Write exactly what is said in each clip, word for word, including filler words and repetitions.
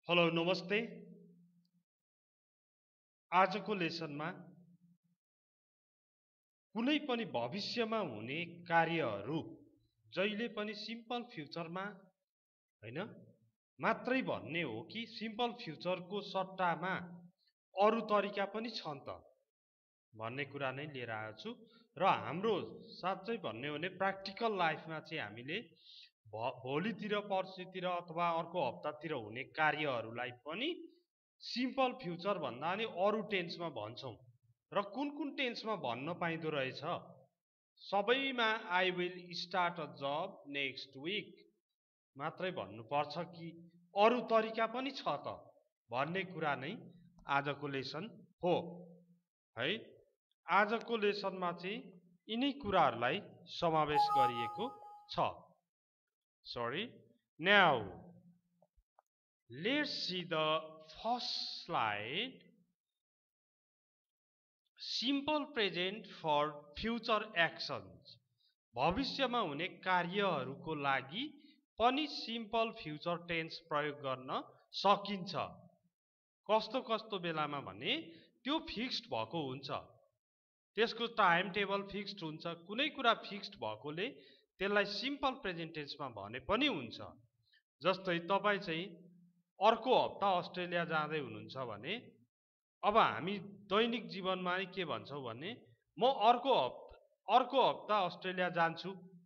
Hello नमस्ते। आजको लेसनमा कुनै पनि भविष्यमा हुने कार्यहरू जहिले पनि सिम्पल फ्युचरमा हैन मात्रै भन्ने हो कि सिम्पल फ्युचरको सट्टामा अरू तरिका पनि छन् त भन्ने कुरा नै लिएर आएको छु र हाम्रो साँच्चै भन्ने हो भने प्र्याक्टिकल लाइफमा चाहिँ हामीले भोलितिर पर्सितिर अथवा अर्को हप्तातिर हुने कार्यहरूलाई पनि सिम्पल फ्युचर भन्दा नि अरू टेन्समा भन्छौँ र कुन कुन टेन्समा भन्न पाइँदो रहेछ सबैमा I will start a job next week मात्रै भन्नुपर्छ कि अरू तरिका पनि छ त भन्ने कुरा नै आजको लेसन हो है। आजको लेसनमा चाहिँ यिनै कुराहरूलाई समावेश गरिएको छ। Sorry now let's see the first slide. Simple present for future actions. भविष्यमा हुने कार्यहरूको लागि पनि सिम्पल फ्युचर टेन्स प्रयोग गर्न सकिन्छ। कस्तो कस्तो बेलामा भने त्यो फिक्स्ड भएको हुन्छ, त्यसको टाइम टेबल फिक्स्ड हुन्छ, कुनै कुरा फिक्स्ड भएकोले त्यसलाई सिम्पल प्रेजेन्ट टेन्समा भने पनि हुन्छ। जस्तै तपाईँ चाहिँ अर्को हप्ता अस्ट्रेलिया जाँदै हुनुहुन्छ भने अब हामी दैनिक जीवनमा के भन्छौँ भने म अर्को हप्ता अर्को हप्ता अस्ट्रेलिया जान्छु,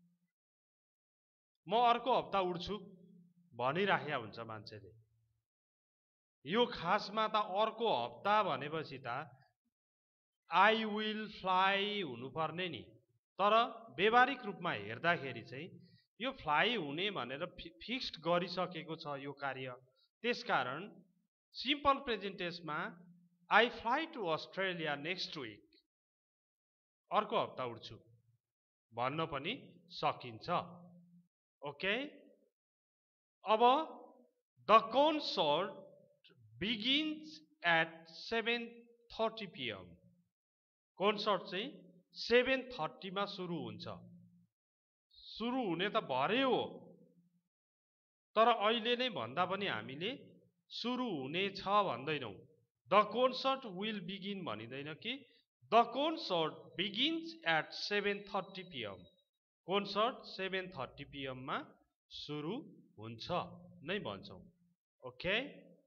म अर्को हप्ता उड्छु भनिराखेका हुन्छ मान्छेले। यो खासमा त अर्को हप्ता भनेपछि त आई विल फ्लाइ हुनुपर्ने नि, तर व्यवहारिक रूपमा हेर्दाखेरि चाहिँ यो फ्लाइ हुने भनेर फिक्स्ड गरिसकेको छ यो कार्य। त्यसकारण सिम्पल प्रेजेन्ट टेन्समा I fly to Australia next week, अर्को हप्ता उड्छु भन्न पनि सकिन्छ। ओके, अब the concert begins at seven thirty PM. Concert चाहिँ सेभेन थर्टीमा सुरु हुन्छ। सुरु हुने त भरे हो, तर अहिले नै भन्दा पनि हामीले सुरु हुने छ भन्दैनौँ। द कन्सर्ट विल बिगिन भनिँदैन कि the concert begins at seven thirty PM. Concert seven thirty पिएममा सुरु हुन्छ नै भन्छौँ। ओके,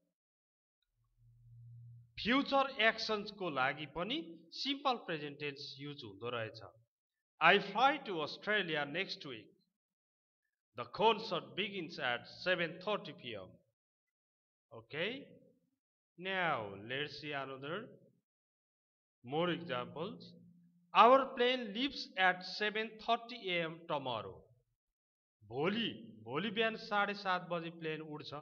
फ्युचर एक्सन्सको लागि पनि सिम्पल प्रेजेन्ट टेन्स युज हुँदो रहेछ। I fly to Australia next week, the concert begins at seven thirty PM. Okay, now let's see another more examples. Our plane leaves at seven thirty AM tomorrow. भोलि भोलि बिहान साढे सात बजी plain उड्छ।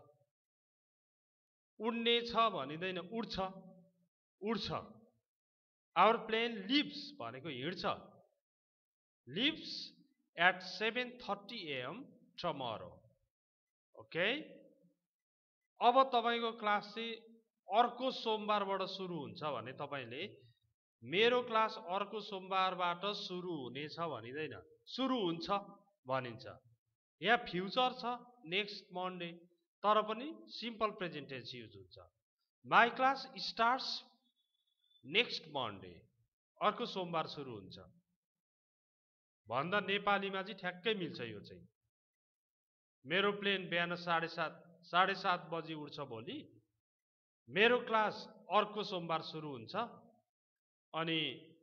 उड्ने छ भनिँदैन, उड्छ उड्छ। आवर प्लेन लिभ्स भनेको हिँड्छ, leaves at seven thirty AM tomorrow. Okay, अब तपाईँको क्लास चाहिँ अर्को सोमबारबाट सुरु हुन्छ भने तपाईँले मेरो क्लास अर्को सोमबारबाट सुरु हुनेछ भनिँदैन, सुरु हुन्छ भनिन्छ। यहाँ फ्युचर छ नेक्स्ट मन्डे, तर पनि सिम्पल प्रेजेन्ट टेन्स युज हुन्छ। My class starts next Monday, अर्को सोमबार सुरु हुन्छ भन्दा नेपालीमा चाहिँ ठ्याक्कै मिल्छ। यो चाहिँ मेरो प्लेन बिहान साढे सात साढे सात बजी उड्छ भोलि, मेरो क्लास अर्को सोमबार सुरु हुन्छ, अनि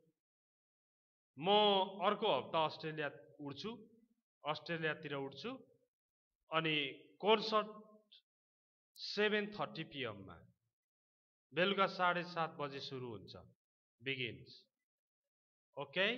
म अर्को हप्ता अस्ट्रेलिया उड्छु अस्ट्रेलियातिर उड्छु, अनि कन्सर्ट सेभेन थर्टी पिएममा बेलुका साढे सात बजे सुरु हुन्छ, बिगिन्स। ओके,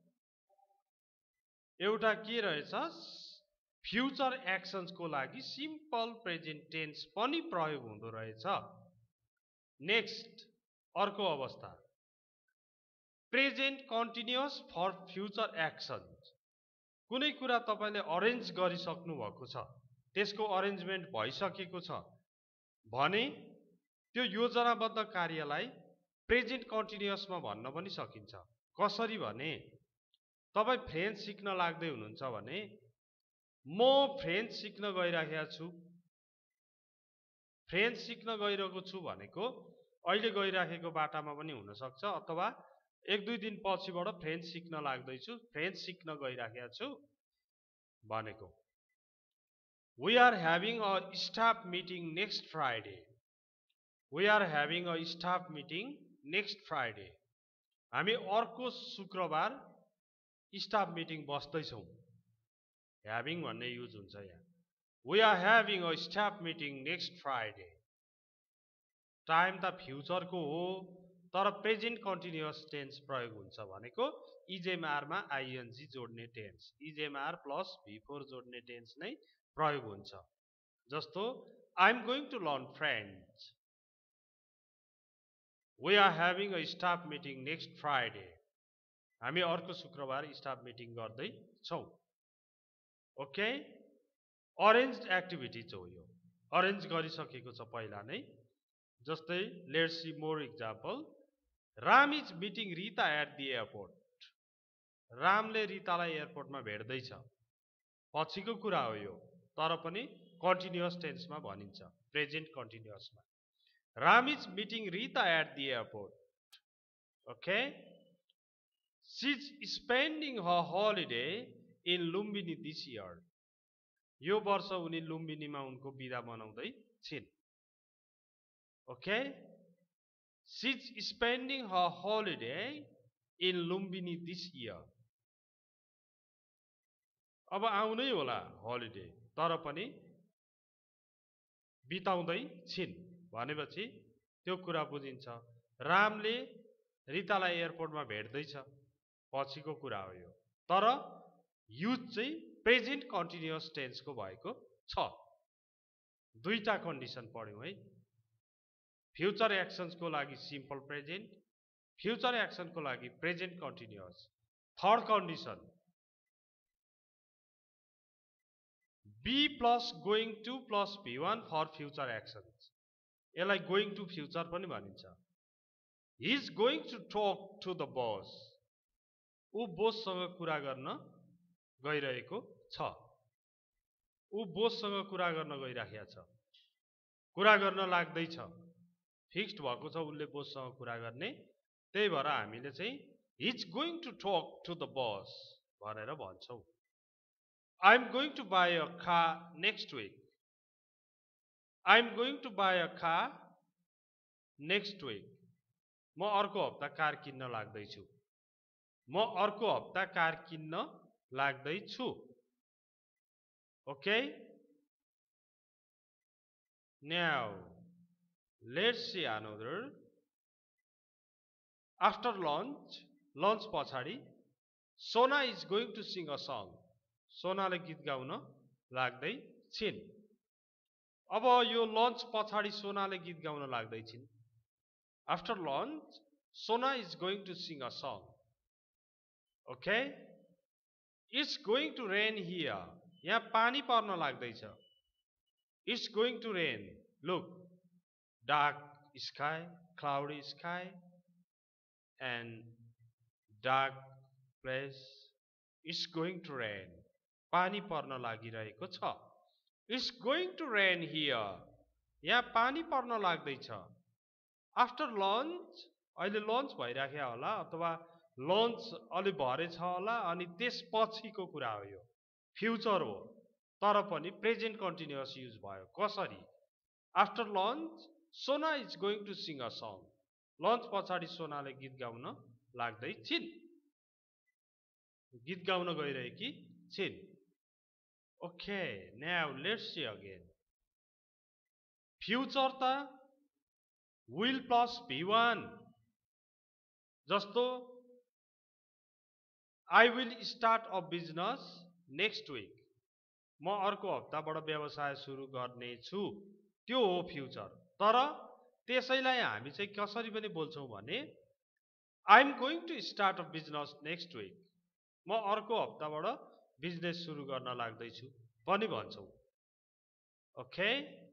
एउटा के रहेछ, फ्युचर एक्सन्सको लागि सिम्पल प्रेजेन्ट टेन्स पनि प्रयोग हुँदो रहेछ। नेक्स्ट अर्को अवस्था present continuous for future actions. कुनै कुरा तपाईँले अरेन्ज गरिसक्नु भएको छ, त्यसको अरेन्जमेन्ट भइसकेको छ भने त्यो योजनाबद्ध कार्यलाई प्रेजेन्ट कन्टिन्युअसमा भन्न पनि सकिन्छ। कसरी भने तपाईँ फ्रेन्च सिक्न लाग्दै हुनुहुन्छ भने म फ्रेन्च सिक्न गइराखेको छु, फ्रेन्च सिक्न गइरहेको छु भनेको अहिले गइराखेको बाटामा पनि हुन सक्छ अथवा एक दुई दिन पछिबाट फ्रेन्च सिक्न लाग्दैछु फ्रेन्च सिक्न गइराखेको छु भनेको We are having a staff meeting next Friday. We are having a staff meeting next Friday. हामी अर्को शुक्रबार स्टाफ मिटिङ बस्दैछौँ. Having भन्ने युज हुन्छ यहाँ. We are having a staff meeting next Friday. Time त फ्युचर को हो तर प्रेजेन्ट कन्टिन्युअस टेन्स प्रयोग हुन्छ भनेको इजेएमआर मा आइएनजी जोड्ने tense is am are plus V four जोड्ने टेन्स नै प्रयोग हुन्छ. जस्तो I am going to learn French. We are having a staff meeting next Friday. हामी अर्को शुक्रबार स्टाफ मिटिङ गर्दै छौं. ओके अरेन्ज्ड एक्टिभिटीज हो यो. अरेन्ज गरिसकेको छ पहिला नै. जस्तै let's see more example. Ram is meeting Rita at the airport. रामले रितालाई एयरपोर्टमा भेट्दै छ. पछिको कुरा हो यो तर पनि कन्टिन्युअस टेन्समा भनिन्छ प्रेजेन्ट कन्टिन्युअसमा. Ram is meeting Rita at the airport. Okay she is spending her holiday in Lumbini this year. यो वर्ष उनी लुम्बिनीमा उनको बिदा मनाउँदै छिन्. Okay she is spending her holiday in Lumbini this year. अब आउनै होला हलिडे तर पनि बिताउँदै छिन् भनेपछि त्यो कुरा बुझिन्छ. रामले रितालाई एयरपोर्टमा भेट्दै छ पछिको कुरा हो यो तर युज चाहिँ प्रेजेन्ट कन्टिन्युअस टेन्सको भएको छ. दुईटा कन्डिसन पढ्यौं है. फ्युचर एक्सन्सको लागि सिम्पल प्रेजेन्ट फ्युचर एक्सनको लागि present continuous. Third condition B plus going to plus V one for future actions. यसलाई गोइङ टु फ्युचर पनि भनिन्छ. He is going to talk to the boss. ऊ बोससँग कुरा गर्न गइरहेको छ. ऊ बोससँग कुरा गर्न गइराखेको छ. कुरा गर्न लाग्दैछ. फिक्स्ड भएको छ उसले बोससँग कुरा गर्ने. त्यही भएर हामीले चाहिँ he is going to talk to the boss भनेर भन्छौं. I am going to buy a car next week. I am going to buy a car next week. म अर्को हप्ता कार किन्न लाग्दैछु. म अर्को हप्ता कार किन्न लाग्दैछु. Okay? Now, let's see another. After lunch, lunch पछाडि Sona is going to sing a song. सोनाले गीत गाउन लाग्दै छिन्. अब यो लन्च पछाडि सोनाले गीत गाउन लाग्दै छिन्. After lunch Sona is going to sing a song. Okay it's going to rain here. यहाँ पानी पर्न लाग्दैछ. It's going to rain. Look dark sky cloudy sky and dark place. It's going to rain. पानी पर्न लागिरहेको छ. It's going to rain here. यहाँ पानी पर्न लाग्दैछ. आफ्टर लन्च अहिले लन्च भइराख्या होला अथवा लन्च अलि भरे छ होला अनि त्यसपछिको कुरा हो. यो फ्युचर हो तर पनि प्रेजेन्ट कन्टिन्युअस युज भयो. कसरी? After lunch Sona is going to sing a song. Lunch पछाडि सोनाले गीत गाउन लाग्दै छिन्. गीत गाउन गइरहेकी छिन्. Okay, now let's see again. Future ta will plus V one. जस्तो I will start a business next week. म अर्को हप्ताबाट व्यवसाय सुरु गर्ने छु. त्यो हो फ्युचर. तर त्यसैलाई हामी चाहिँ कसरी पनि बोल्छौं भने I am going to start a business next week. म अर्को हप्ताबाट बिजनेस सुरु गर्न लाग्दैछु पनि भन्छौं. Okay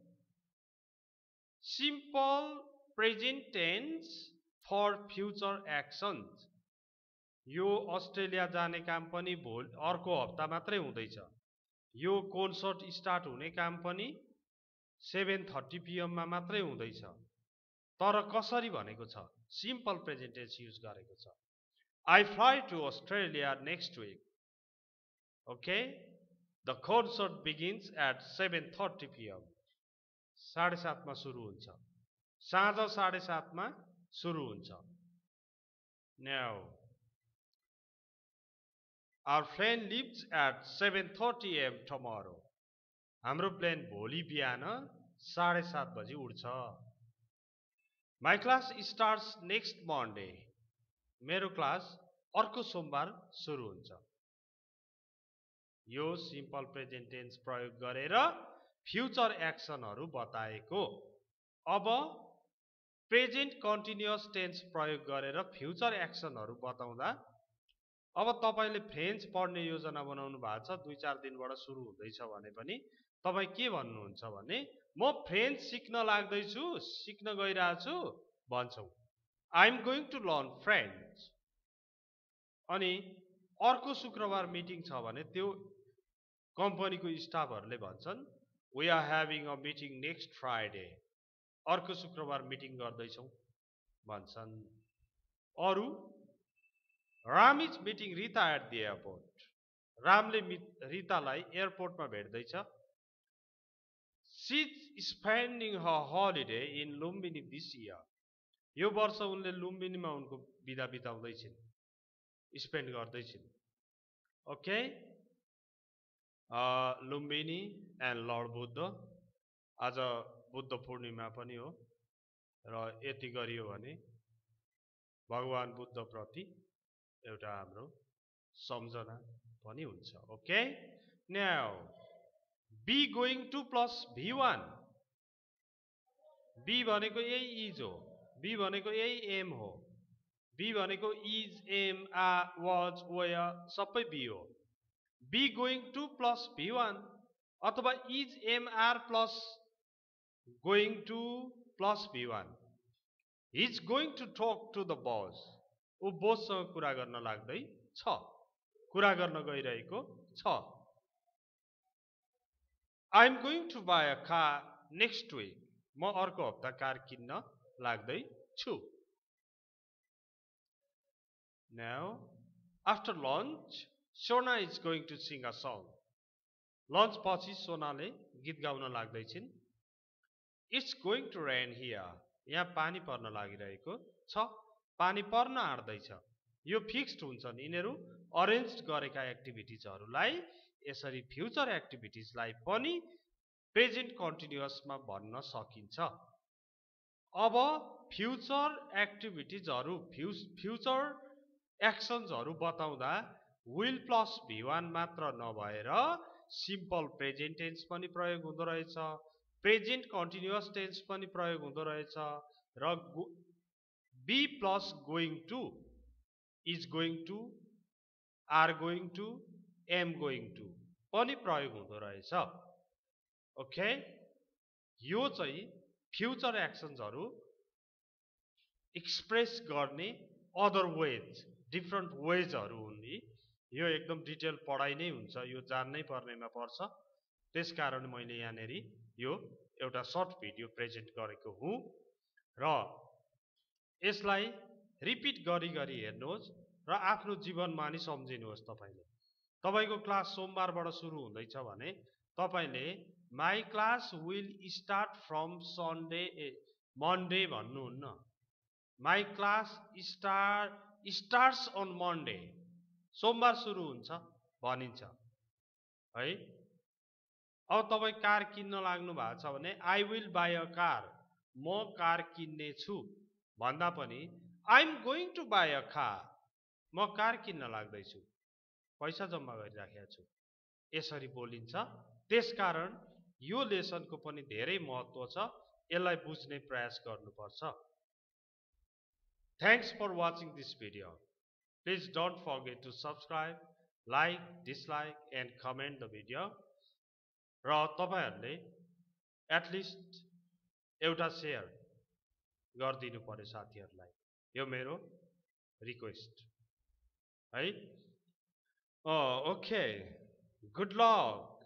simple present tense for future actions. यो अस्ट्रेलिया जाने काम पनि भोलि अर्को हप्ता मात्रै हुँदैछ. यो कन्सर्ट स्टार्ट हुने काम पनि सेभेन थर्टी पिएममा मात्रै हुँदैछ तर कसरी भनेको छ सिम्पल प्रेजेन्ट टेन्स युज गरेको छ I fly to Australia next week. Okay? The concert begins at seven thirty p m साढे सातमा सुरु हुन्छ साँझ साढे सातमा सुरु हुन्छ Now our plane leaves at seven thirty a m tomorrow. हाम्रो प्लेन भोलि बिहान साढे सात बजी उड्छ My class starts next Monday. मेरो क्लास अर्को सोमबार सुरु हुन्छ यो सिम्पल प्रेजेन्ट टेन्स प्रयोग गरेर फ्युचर एक्सनहरु बताएको अब प्रेजेन्ट कन्टिन्युअस टेन्स प्रयोग गरेर फ्युचर एक्सनहरु बताउँदा अब तपाईले फ्रेन्च पढ्ने योजना बनाउनु भएको छ दुई चार दिनबाट सुरु हुँदैछ भने पनि तपाई के भन्नुहुन्छ भने म फ्रेन्च सिक्न लाग्दै छु सिक्न गइरहेको छु भन्छौ I am going to learn French. अनि अर्को शुक्रबार मिटिङ छ भने त्यो कम्पनीको स्टाफहरुले भन्छन् We are having a meeting next Friday. अर्को शुक्रबार मिटिङ गर्दै छौ भन्छन् अरु Ram is meeting Rita at the airport. रामले रितालाई एयरपोर्टमा भेट्दै छ She is spending her holiday in Lumbini this year. यो वर्ष उनले लुम्बिनीमा उनको बिदा बिताउँदै छिन् स्पेन्ड गर्दै छिन् okay Lumbini and Lord Buddha आज बुद्ध पूर्णिमा पनि हो र यति गरियो भने भगवान बुद्ध प्रति एउटा हाम्रो सम्झना पनि हुन्छ okay now be going to plus V one be भनेको यही इज हो बी भनेको यही एम हो बी भनेको is am are was were सबै बी हो be going to plus V one अथवा is am are plus going to plus V one he is going to talk to the boss ऊ बोससँग कुरा गर्न लाग्दै छ कुरा गर्न गइरहेको छ I am going to buy a car next week म अर्को हप्ता कार किन्न लाग्दै छु Now after lunch Sona is going to sing a song. Lunch पछि सोनाले गीत गाउन लाग्दै छिन् It's going to rain here. यहाँ पानी पर्न लागिरहेको छ पानी पर्न आँट्दैछ यो फिक्स्ड हुन्छन् यिनीहरू अरेन्ज गरेका एक्टिभिटिजहरुलाई यसरी फ्युचर एक्टिभिटिजलाई पनि प्रेजेन्ट कन्टिन्युअसमा भन्न सकिन्छ अब फ्युचर एक्टिभिटिजहरु फ्युचर एक्सन्सहरु बताउँदा विल प्लस भी वान मात्र नभएर सिम्पल प्रेजेन्ट टेन्स पनि प्रयोग हुँदो रहेछ प्रेजेन्ट कन्टिन्युअस टेन्स पनि प्रयोग हुँदो रहेछ र be plus going to is going to are going to am going to पनि प्रयोग हुँदो रहेछ ओके यो चाहिँ फ्युचर एक्सन्सहरु एक्सप्रेस गर्ने अदर वेज डिफरेन्ट वेजहरु हुन् यो एकदम डिटेल पढाइ नै हुन्छ यो जान्नै पर्नेमा पर्छ त्यसकारण मैले यहाँनेरि यो एउटा सर्ट भिडियो प्रेजेन्ट गरेको हुँ र यसलाई रिपिट गरी गरी हेर्नुहोस् र आफ्नो जीवनमा नि सम्झिनुहोस् तपाईले तपाईको क्लास सोमबारबाट सुरु हुँदैछ भने तपाईले my class will start from Sunday Monday भन्नुहुन्न my class start starts on Monday सोमबार सुरु हुन्छ भनिन्छ है अब तपाई कार किन्न लाग्नु भएको छ भने I will buy a car म कार किन्ने छु भन्दा पनि I am going to buy a car म कार किन्न लाग्दै छु पैसा जम्मा गरिराखेको छु यसरी बोलिन्छ त्यसकारण यो लेसनको पनि धेरै महत्त्व छ यसलाई बुझ्ने प्रयास गर्नुपर्छ Thanks for watching this video. Please don't forget to subscribe, like, dislike and comment the video. र तपाईहरुले at least एउटा शेयर गर्दिनु पर्यो साथीहरुलाई यो मेरो रिक्वेस्ट है ओके गुड लक